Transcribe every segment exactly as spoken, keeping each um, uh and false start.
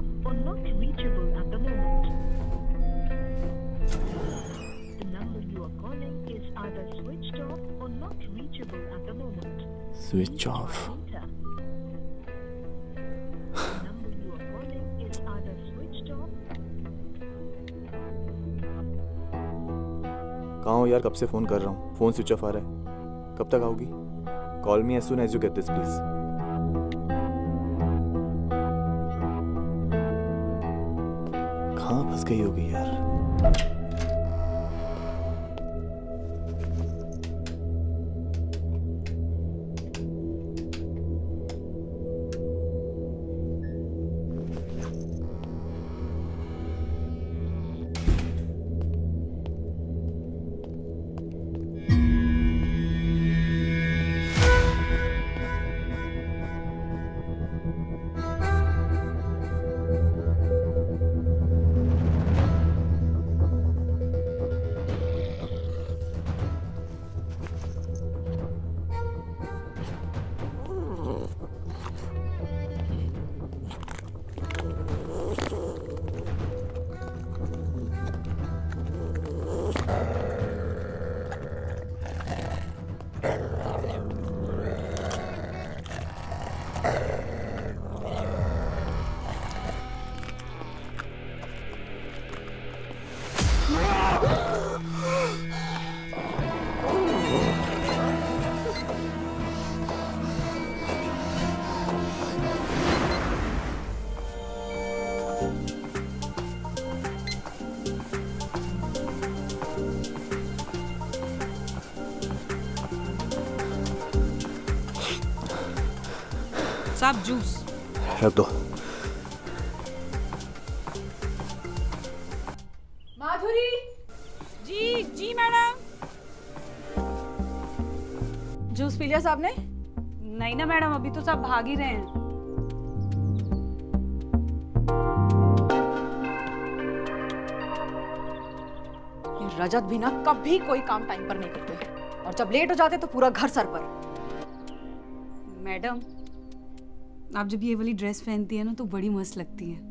off or not reachable at the moment. The number you are calling is either switched off or not reachable at the moment. Switch off. The number you are calling is either switched off. कहाँ हो यार? कब से phone कर रहा हूँ, phone switch off आ रहा है। कब तक आओगी? Call me as soon as you get this, please. कहाँ फंस गई होगी यार? साहब जूस रख दो। माधुरी जी जी मैडम। जूस पी लिया साहब ने? नहीं ना मैडम, अभी तो सब भाग ही रहे हैं। ये रजत भी ना कभी कोई काम टाइम पर नहीं करते और जब लेट हो जाते तो पूरा घर सर पर। मैडम आप जब ये वाली ड्रेस पहनती है ना तो बड़ी मस्त लगती है।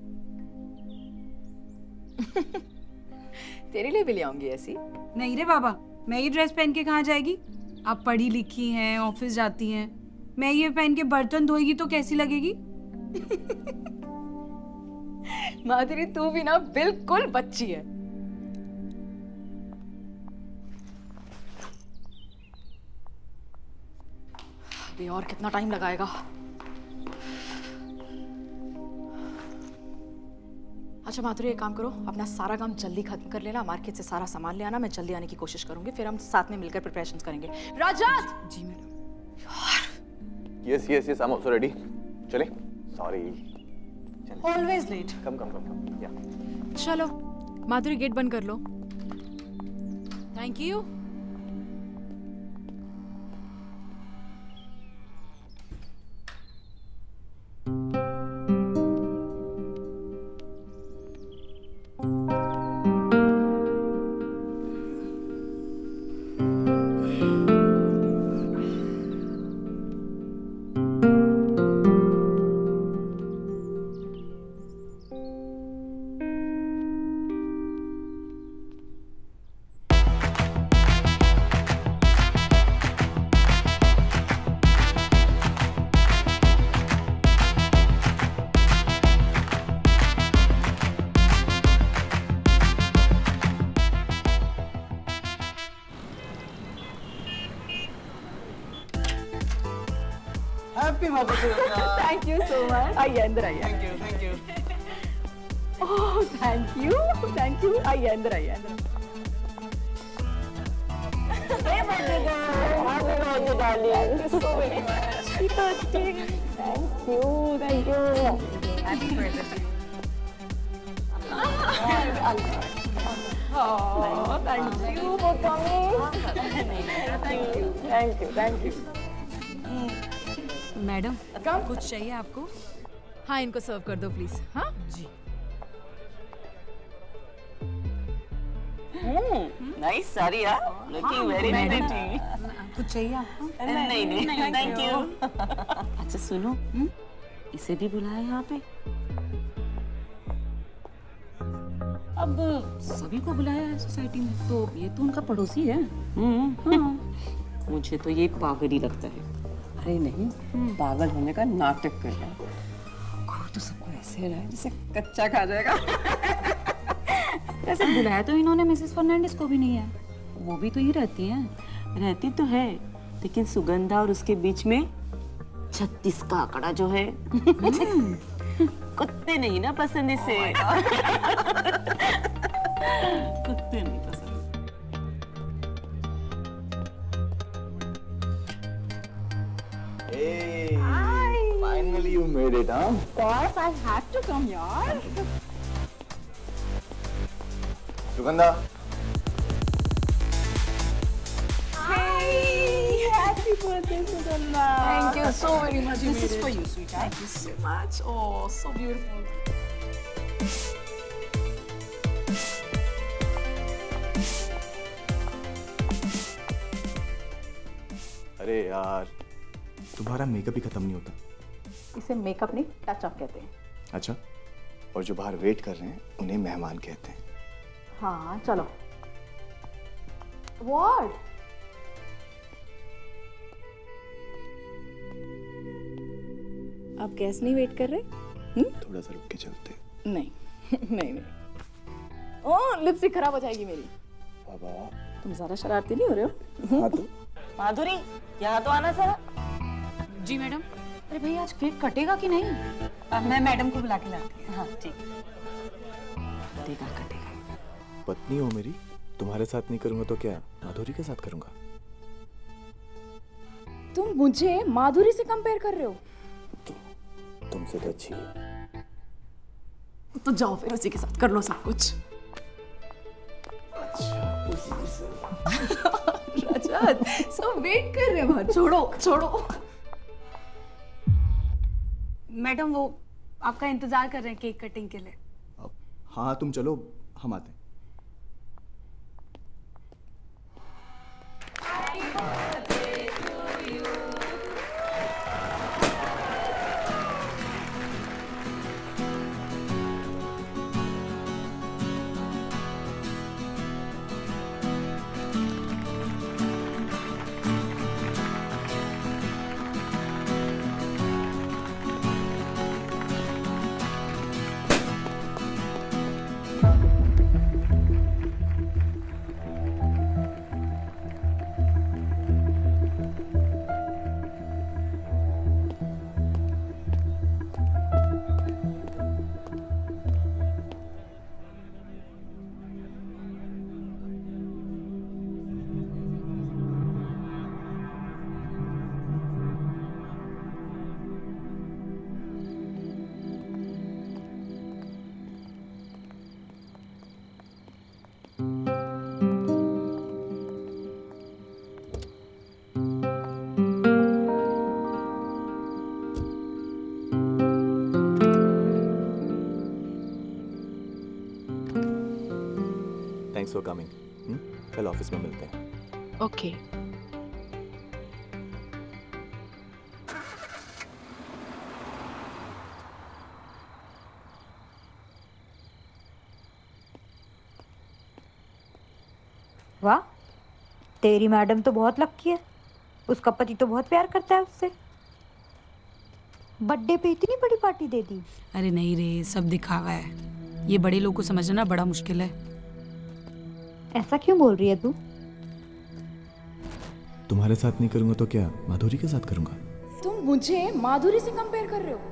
तेरे लिए भी ले आऊंगी ऐसी। नहीं रे बाबा, मैं ये ड्रेस पहन के कहाँ जाएगी? आप पढ़ी लिखी हैं, ऑफिस जाती हैं, मैं ये पहन के बर्तन धोएगी तो कैसी लगेगी? माधुरी तू भी ना बिल्कुल बच्ची है। अभी और कितना टाइम लगाएगा? अच्छा माधुरी एक काम करो, अपना सारा काम जल्दी खत्म कर लेना, मार्केट से सारा सामान ले आना, मैं जल्दी आने की कोशिश करूंगी, फिर हम साथ में मिलकर प्रिपरेशंस करेंगे। रजत! जी मैडम। यार yes yes yes, I am also ready. चले। Sorry. Always late. Come come come come. या चलो माधुरी गेट बंद कर लो। Thank you. Happy Mother's Day, Rana. Thank you so much. आइए अंदर आइए। Thank you, thank you. Oh, thank you, thank you. आइए अंदर आइए अंदर। Hey birthday girl. Happy birthday darling. Thank you so very much. Happy birthday. Thank you, thank you. Happy birthday. Oh, thank you for coming. Thank you, thank you, thank you. Madam कुछ चाहिए आपको? हाँ इनको सर्व कर दो please. हाँ जी। Nice saree, huh? Looking very pretty. कुछ चाहिए आपको? नहीं नहीं, thank you. अच्छा सुनो, इसे भी बुलाया यहाँ पे? अब सभी को बुलाया है सोसाइटी में, तो ये तो उनका पड़ोसी है। हम्म हाँ। मुझे तो ये पागल ही लगता है। अरे नहीं, पागल होने का नाटक कर रहा है। घूर तो सबको ऐसे रहा है जैसे कच्चा खा जाएगा। वैसे बुलाया तो इन्होंने मिसेस फर्नांडिस को भी नहीं है, वो भी तो ही रहती हैं। रहती तो है, लेकिन सुगंधा और उसके बीच में छत्तीस का आंकड़ा जो है, कुत्ते नहीं ना पसंद इसे। कुत्ते नहीं पसंद। Hey, finally you made it, huh? Of course, I had to come here. Sugandha, Hey, happy birthday, Sugandha. Thank you so very much. This is for you, sweetheart. Thank you so much. Oh, so beautiful. अरे यार, तुम्हारा makeup ही खत्म नहीं होता। इसे makeup नहीं, touch up कहते हैं। अच्छा, और जो बाहर वेट कर रहे हैं उन्हें मेहमान कहते हैं। हाँ चलो। What? आप गैस नहीं वेट कर रहे? थोड़ा सा रुक के चलते। नहीं नहीं नहीं। ओह, लिपस्टिक खराब हो जाएगी मेरी। बाबा, तुम ज्यादा शरारती नहीं हो रहे हो? हाँ तो माधुरी, यहाँ तो आना जरा। जी मैडम। अरे भाई, आज केक कटेगा कि नहीं? अब मैं मैडम को बुला के लाती हूँ। हाँ ठीक। कटेगा कटेगा। पत्नी हो मेरी, तुम्हारे साथ नहीं करूंगा तो क्या माधुरी के साथ करूंगा? तुम मुझे माधुरी से कंपेयर कर रहे हो? तुमसे तो अच्छी है। तो जाओ फिर उसी के साथ कर लो सब कुछ। रजत, सब वेट कर रहे हैं, छोड़ो छोड़ो। मैडम, वो आपका इंतजार कर रहे हैं केक कटिंग के लिए। हाँ तुम चलो, हम आते हैं। Thanks for coming. कल ऑफिस में मिलते हैं। ओके। वाह, तेरी मैडम तो बहुत लक्की है। उसका पति तो बहुत प्यार करता है उससे। बर्थडे पे इतनी बड़ी पार्टी दे दी। अरे नहीं रे, सब दिखावा है। ये बड़े लोगों को समझना बड़ा मुश्किल है। ऐसा क्यों बोल रही है तू? तुम्हारे साथ नहीं करूंगा तो क्या माधुरी के साथ करूंगा? तुम मुझे माधुरी से कंपेयर कर रहे हो?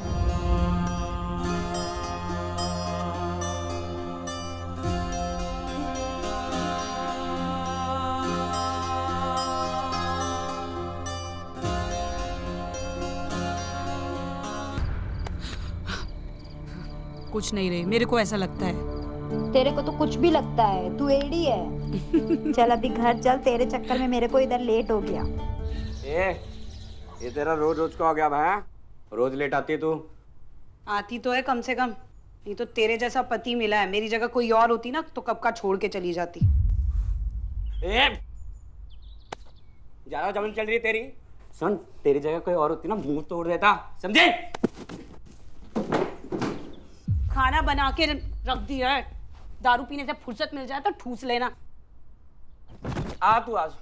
कुछ नहीं रे, मेरे को ऐसा लगता है। तेरे को तो कुछ भी लगता है, तू एडी है। चल अभी घर चल, तेरे चक्कर में मेरे को इधर लेट हो गया। ए, ये तेरा रोज रोज का हो गया भाई। रोज लेट आती है तू। आती तो है कम से कम, नहीं तो तेरे जैसा पति मिला है। मेरी जगह कोई और होती ना तो कब का छोड़ के चली जाती। ए, ज्यादा जमीन चल रही है तेरी। सुन, तेरी जगह कोई और होती ना मुंह तोड़ देता, समझे? खाना बना के रख दिया है, दारू पीने से फुर्सत मिल जाए तो ठूस लेना। आ तू आज।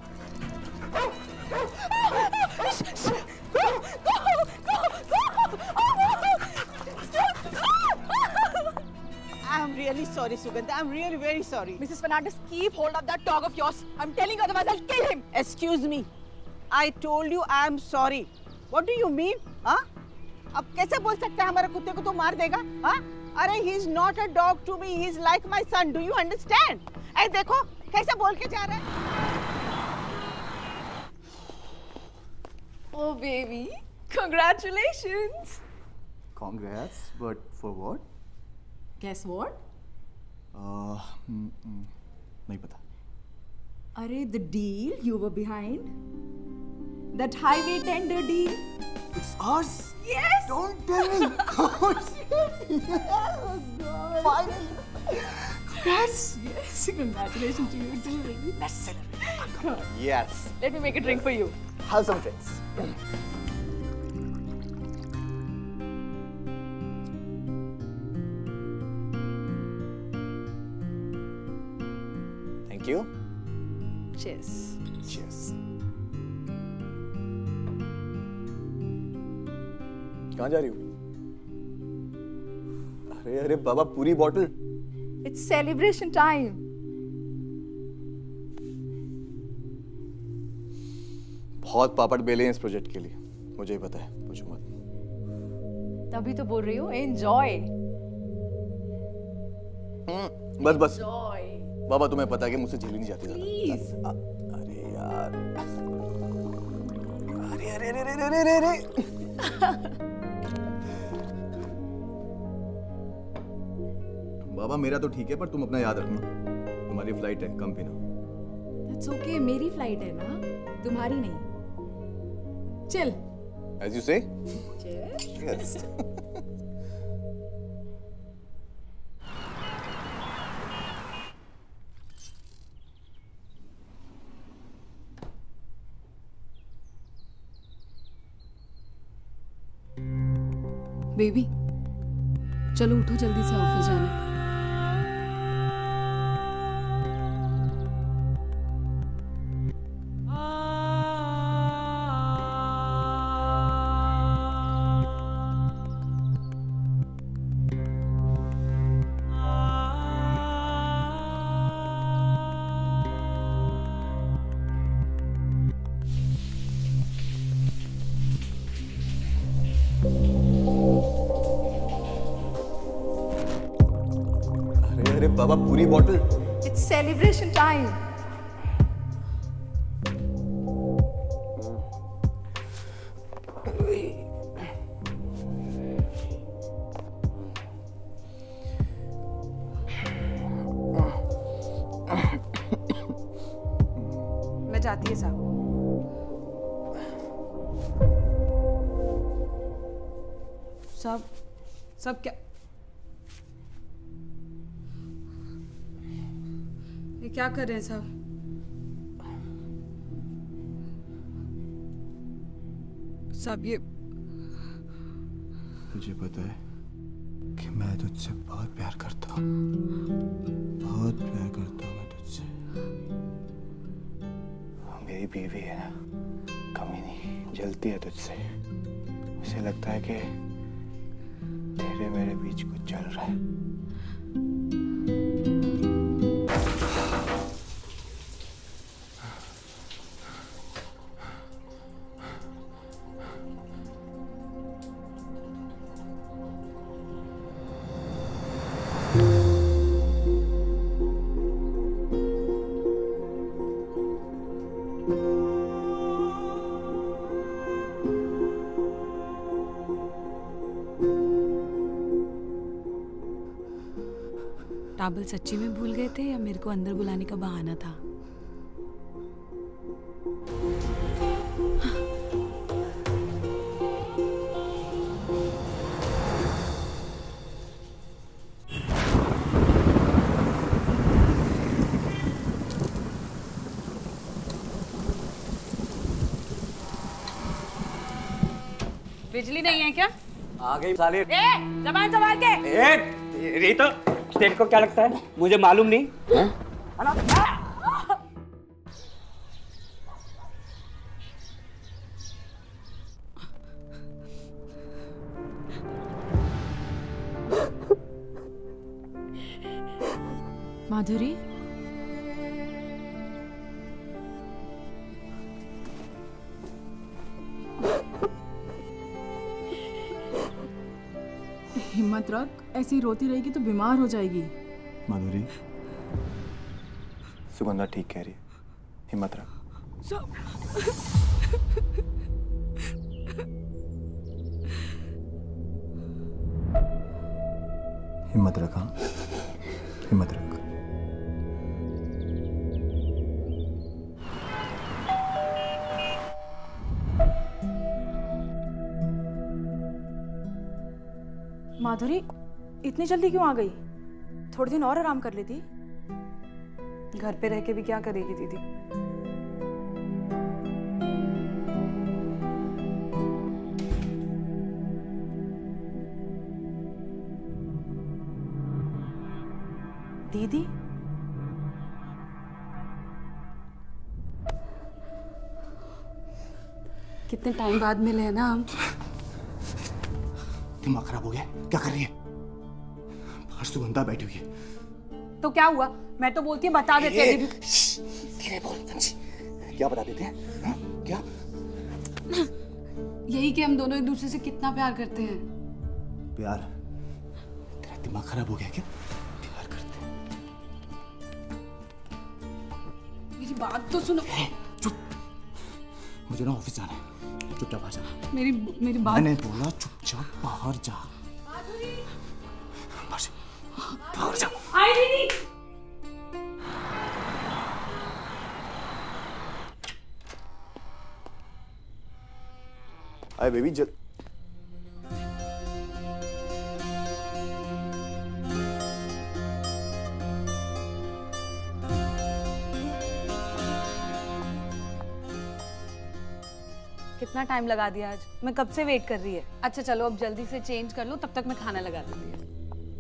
I'm really sorry, Sugandha. I'm really very sorry. Missus Fernandez, keep hold of that dog of yours. I'm telling you, otherwise I'll kill him. Excuse me. I told you I'm sorry. What do you mean? हाँ? अब कैसे बोल सकते हैं हमारे कुत्ते को तो मार देगा? हाँ? अरे he is not a dog to me. He is like my son. Do you understand? ऐ देखो कैसे बोल के जा रहा है? Oh baby, congratulations. Congrats, but for what? Guess what? Uh, mm, mm, नहीं पता. अरे the deal you were behind, that highway tender deal. It's ours. Yes. Don't tell me. Oh shit. Yes. Oh God. Finally. Yes. Yes. Congratulations to you too, baby. Let's celebrate. Yes. Let me make a drink for you. Have some drinks. Thank you. Cheers. Cheers. कहाँ जा रही हो? अरे अरे बाबा पूरी bottle. It's celebration time. बहुत पापड़ बेले हैं इस प्रोजेक्ट के लिए, मुझे ही पता है, पूछो मत. तभी तो बोल रही हूँ, enjoy. बस बस. Enjoy. बाबा तुम्हें पता है कि मुझसे झेली नहीं जाती ज़्यादा. Please. अरे यार. अरे अरे अरे अरे अरे अरे. बाबा मेरा तो ठीक है, पर तुम अपना याद रखना. तुम्हारी फ्लाइट है, कम पीना. That's okay, मेरी फ्लाइट है ना, तुम्हारी नहीं. Chill. As you say. Cheers. Yes. Baby, चलो उठो जल्दी से ऑफिस जाना. अरे बाबा पूरी बॉटल. It's celebration time. मैं जाती है साहब. सब सब क्या ये क्या कर रहे हैं साहब? साहब ये मुझे पता है कि मैं तुझसे बहुत प्यार करता हूँ, बहुत प्यार करता हूँ मैं तुझसे. मेरी बीवी है ना, कमी नहीं, जलती है तुझसे. मुझे लगता है कि तेरे मेरे बीच कुछ चल रहा है. टाबल सच्ची में भूल गए थे या मेरे को अंदर बुलाने का बहाना था? बिजली नहीं है क्या? आ गई साले. ए, ज़बान संभाल के. ए, तेरी तो तेरे को क्या लगता है मुझे मालूम नहीं? माधुरी, हिम्मत रख, ऐसी रोती रहेगी तो बीमार हो जाएगी। माधुरी, सुगंधा ठीक कह रही है, हिम्मत रख। हिम्मत रख, हाँ हिम्मत रख। माधुरी, इतनी जल्दी क्यों आ गई? थोड़े दिन और आराम कर लेती। घर पे रह के भी क्या करेगी दीदी? दीदी, कितने टाइम बाद मिले हैं ना हम। दिमाग खराब हो गया, क्या कर रही है? बाहर सुगंधा बैठी हुई है। तो क्या हुआ? मैं तो बोलती हूँ बता देते हैं। धीरे बोल बंसी, क्या बता देते हैं? हा? क्या? यही कि हम दोनों एक दूसरे से कितना प्यार करते हैं। प्यार? तेरा दिमाग खराब हो गया क्या? प्यार करते हैं? मेरी बात तो सुनो। चुप, मुझे ना ऑफिस जाना है, चुपचाप आ जा। मेरी मेरी बात। मैंने बोला चुपचाप बाहर जा। बाहर जा, बाहर जा। आई दीदी। आए बेबी, जल कितना टाइम लगा दिया आज? मैं कब से वेट कर रही है। अच्छा चलो अब जल्दी से चेंज कर लो, तब तक मैं खाना लगा देती हूँ।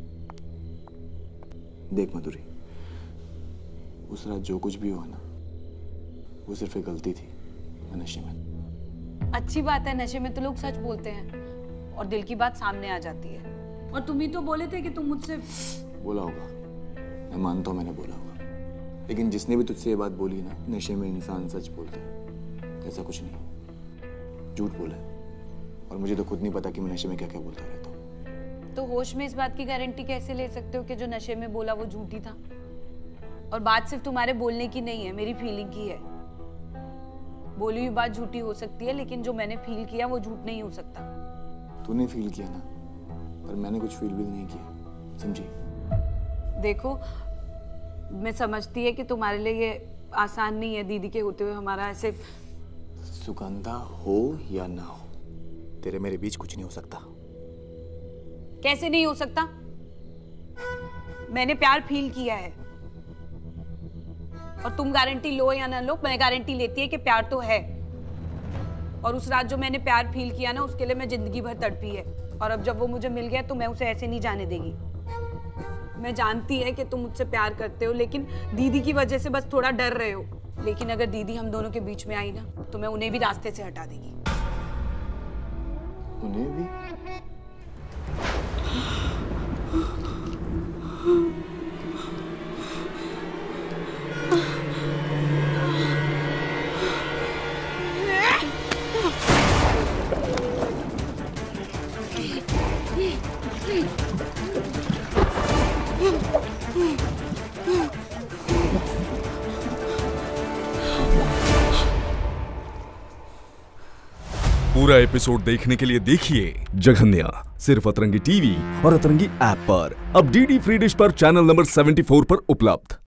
देख माधुरी, उस रात जो कुछ भी हुआ ना, वो सिर्फ एक गलती थी। मैं नशे में। अच्छी बात है, नशे में तो लोग सच बोलते हैं और दिल की बात सामने आ जाती है। और तुम ही तो बोले थे कि तुम मुझसे। बोला होगा, मैं मानता हूँ मैंने बोला होगा, लेकिन जिसने भी तुझसे ये बात बोली ना, नशे में इंसान सच बोलते हैं, ऐसा कुछ नहीं, झूठ बोला है। और मुझे तो खुद नहीं पता कि मैं नशे में क्या क्या बोलता रहता हूँ। तो होश में इस बात की गारंटी कैसे ले सकते हो कि जो नशे में बोला वो झूठी था? और बात सिर्फ तुम्हारे बोलने की नहीं है, मेरी फीलिंग की है। बोली हुई बात झूठी हो सकती है, लेकिन जो मैंने फील किया वो झूठ नहीं हो सकता। तूने फील किया ना, पर मैंने कुछ फील भी नहीं किया, समझी? देखो, मैं समझती है कि तुम्हारे लिए ये आसान नहीं है दीदी के होते हुए हमारा ऐसे। सुगंधा हो या ना हो, तेरे मेरे बीच कुछ नहीं हो सकता। कैसे नहीं हो सकता? मैंने प्यार फील किया है और तुम गारंटी लो या ना लो, मैं गारंटी लेती है कि प्यार तो है। और उस रात जो मैंने प्यार फील किया ना, उसके लिए मैं जिंदगी भर तड़पी है। और अब जब वो मुझे मिल गया तो मैं उसे ऐसे नहीं जाने देगी। मैं जानती है कि तुम मुझसे प्यार करते हो, लेकिन दीदी की वजह से बस थोड़ा डर रहे हो। लेकिन अगर दीदी हम दोनों के बीच में आई ना, तो मैं उन्हें भी रास्ते से हटा देगी। उन्हें भी? पूरा एपिसोड देखने के लिए देखिए जघन्या सिर्फ अतरंगी टीवी और अतरंगी ऐप पर। अब डीडी फ्री डिश पर चैनल नंबर चौहत्तर पर उपलब्ध।